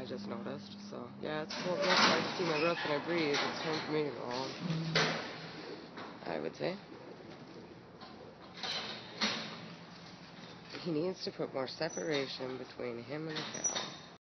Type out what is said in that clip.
I just noticed. So, yeah, it's cold enough. I just do my breath and I breathe. It's time for me to go home, I would say. He needs to put more separation between him and the cow.